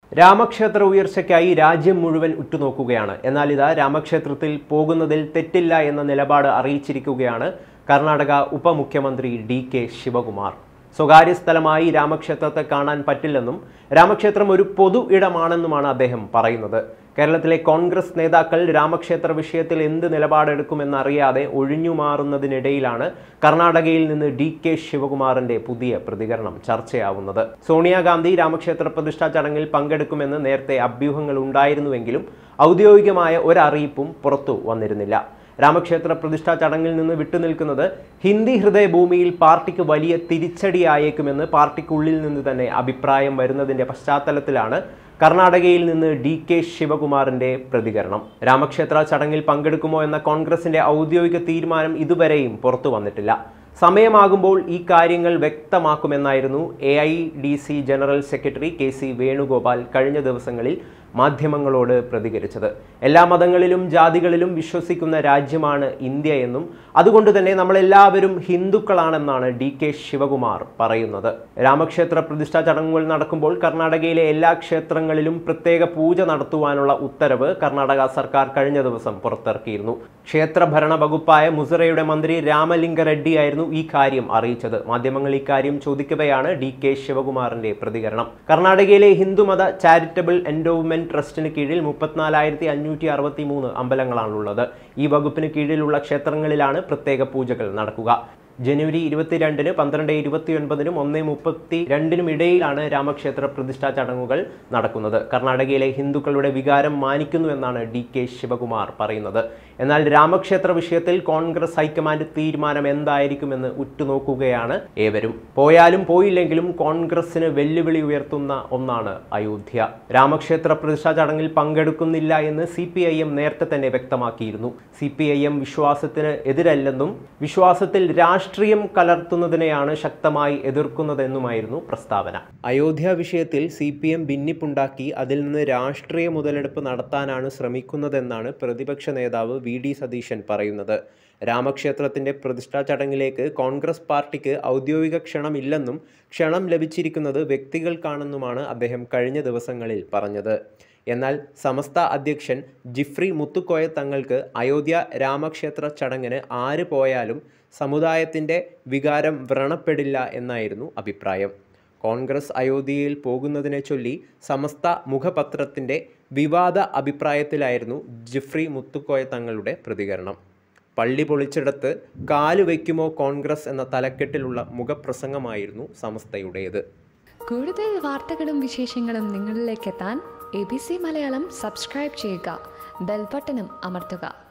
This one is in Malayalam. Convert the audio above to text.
രാമക്ഷേത്ര ഉയർച്ചയ്ക്കായി രാജ്യം മുഴുവൻ ഉറ്റുനോക്കുകയാണ്. എന്നാൽ ഇതാ രാമക്ഷേത്രത്തിൽ പോകുന്നതിൽ തെറ്റില്ല എന്ന നിലപാട് അറിയിച്ചിരിക്കുകയാണ് കർണാടക ഉപമുഖ്യമന്ത്രി DK ശിവകുമാർ. സ്വകാര്യ സ്ഥലമായി രാമക്ഷേത്രത്തെ കാണാൻ പറ്റില്ലെന്നും രാമക്ഷേത്രം ഒരു പൊതു ഇടമാണെന്നുമാണ് അദ്ദേഹം പറയുന്നത്. കേരളത്തിലെ കോൺഗ്രസ് നേതാക്കൾ രാമക്ഷേത്ര വിഷയത്തിൽ എന്ത് നിലപാടെടുക്കുമെന്നറിയാതെ ഒഴിഞ്ഞുമാറുന്നതിനിടയിലാണ് കർണാടകയിൽ നിന്ന് DK ശിവകുമാറിന്റെ പുതിയ പ്രതികരണം ചർച്ചയാവുന്നത്. സോണിയാഗാന്ധി രാമക്ഷേത്ര പ്രതിഷ്ഠാ ചടങ്ങിൽ പങ്കെടുക്കുമെന്ന് നേരത്തെ അഭ്യൂഹങ്ങൾ ഉണ്ടായിരുന്നുവെങ്കിലും ഔദ്യോഗികമായ ഒരറിയിപ്പും പുറത്തു വന്നിരുന്നില്ല. രാമക്ഷേത്ര പ്രതിഷ്ഠാ ചടങ്ങിൽ നിന്ന് വിട്ടുനിൽക്കുന്നത് ഹിന്ദി ഹൃദയഭൂമിയിൽ പാർട്ടിക്ക് വലിയ തിരിച്ചടിയായേക്കുമെന്ന് പാർട്ടിക്കുള്ളിൽ നിന്ന് തന്നെ അഭിപ്രായം വരുന്നതിന്റെ പശ്ചാത്തലത്തിലാണ് കർണാടകയിൽ നിന്ന് DK ശിവകുമാറിന്റെ പ്രതികരണം. രാമക്ഷേത്ര ചടങ്ങിൽ പങ്കെടുക്കുമോ എന്ന കോൺഗ്രസിന്റെ ഔദ്യോഗിക തീരുമാനം ഇതുവരെയും പുറത്തു വന്നിട്ടില്ല. സമയമാകുമ്പോൾ ഈ കാര്യങ്ങൾ വ്യക്തമാക്കുമെന്നായിരുന്നു AIDC general secretary KC Venugopal കഴിഞ്ഞ ദിവസങ്ങളിൽ മാധ്യമങ്ങളോട് പ്രതികരിച്ചത്. എല്ലാ മതങ്ങളിലും ജാതികളിലും വിശ്വസിക്കുന്ന രാജ്യമാണ് ഇന്ത്യ എന്നും അതുകൊണ്ട് തന്നെ നമ്മളെല്ലാവരും ഹിന്ദുക്കളാണെന്നാണ് DK ശിവകുമാർ പറയുന്നത്. രാമക്ഷേത്ര പ്രതിഷ്ഠാ ചടങ്ങുകൾ നടക്കുമ്പോൾ കർണാടകയിലെ എല്ലാ ക്ഷേത്രങ്ങളിലും പ്രത്യേക പൂജ നടത്തുവാനുള്ള ഉത്തരവ് കർണാടക സർക്കാർ കഴിഞ്ഞ ദിവസം പുറത്തിറക്കിയിരുന്നു. ക്ഷേത്ര ഭരണ വകുപ്പായ മുസറയുടെ മന്ത്രി രാമലിംഗ റെഡ്ഡി ആയിരുന്നു ഈ കാര്യം അറിയിച്ചത്. മാധ്യമങ്ങൾ ഇക്കാര്യം ചോദിക്കവെയാണ് DK ശിവകുമാറിന്റെ പ്രതികരണം. കർണാടകയിലെ ഹിന്ദുമത ചാരിറ്റബിൾ എൻഡോവ്മെന്റ് ട്രസ്റ്റിന് കീഴിൽ 34,563 അമ്പലങ്ങളാണുള്ളത്. ഈ വകുപ്പിന് കീഴിലുള്ള ക്ഷേത്രങ്ങളിലാണ് പ്രത്യേക പൂജകൾ നടക്കുക. ജനുവരി 22-ന്, 12-29-നും 1-32-നും ഇടയിലാണ് രാമക്ഷേത്ര പ്രതിഷ്ഠാ ചടങ്ങുകൾ നടക്കുന്നത്. കർണാടകയിലെ ഹിന്ദുക്കളുടെ വികാരം മാനിക്കുന്നു എന്നാണ് DK ശിവകുമാർ പറയുന്നത്. എന്നാൽ രാമക്ഷേത്ര വിഷയത്തിൽ കോൺഗ്രസ് ഹൈക്കമാൻഡ് തീരുമാനം എന്തായിരിക്കുമെന്ന് ഉറ്റുനോക്കുകയാണ് ഏവരും. പോയാലും പോയില്ലെങ്കിലും കോൺഗ്രസിന് വെല്ലുവിളി ഉയർത്തുന്ന ഒന്നാണ് അയോധ്യ. രാമക്ഷേത്ര പ്രതിഷ്ഠാ ചടങ്ങിൽ പങ്കെടുക്കുന്നില്ല എന്ന് CPIM നേരത്തെ തന്നെ വ്യക്തമാക്കിയിരുന്നു. CPIM വിശ്വാസത്തിന് എതിരല്ലെന്നും വിശ്വാസത്തിൽ രാഷ്ട്രീയം കലർത്തുന്നതിനെയാണ് ശക്തമായി എതിർക്കുന്നതെന്നുമായിരുന്നു പ്രസ്താവന. അയോധ്യ വിഷയത്തിൽ CPM ഭിന്നിപ്പുണ്ടാക്കി അതിൽ നിന്ന് രാഷ്ട്രീയ മുതലെടുപ്പ് നടത്താനാണ് ശ്രമിക്കുന്നതെന്നാണ് പ്രതിപക്ഷ നേതാവ് VD സതീശൻ പറയുന്നത്. രാമക്ഷേത്രത്തിന്റെ പ്രതിഷ്ഠാ ചടങ്ങിലേക്ക് കോൺഗ്രസ് പാർട്ടിക്ക് ഔദ്യോഗിക ക്ഷണമില്ലെന്നും ക്ഷണം ലഭിച്ചിരിക്കുന്നത് വ്യക്തികൾക്കാണെന്നുമാണ് അദ്ദേഹം കഴിഞ്ഞ ദിവസങ്ങളിൽ പറഞ്ഞത്. എന്നാൽ സമസ്ത അധ്യക്ഷൻ ജിഫ്രി മുത്തുക്കോയ തങ്ങൾക്ക് അയോധ്യ രാമക്ഷേത്ര ചടങ്ങിന് ആര് പോയാലും സമുദായത്തിൻ്റെ വികാരം വ്രണപ്പെടില്ല എന്നായിരുന്നു അഭിപ്രായം. കോൺഗ്രസ് അയോധ്യയിൽ പോകുന്നതിനെ ചൊല്ലി സമസ്ത മുഖപത്രത്തിൻ്റെ വിവാദ അഭിപ്രായത്തിലായിരുന്നു ജിഫ്രി മുത്തുക്കോയ തങ്ങളുടെ പ്രതികരണം. പള്ളി പൊളിച്ചിടത്ത് കാല് വയ്ക്കുമോ കോൺഗ്രസ് എന്ന തലക്കെട്ടിലുള്ള മുഖപ്രസംഗമായിരുന്നു സമസ്തയുടേത്. കൂടുതൽ വാർത്തകളും വിശേഷങ്ങളും നിങ്ങളിലേക്ക് എത്താൻ ABC മലയാളം സബ്സ്ക്രൈബ് ചെയ്യുക, ബെൽ ബട്ടണും അമർത്തുക.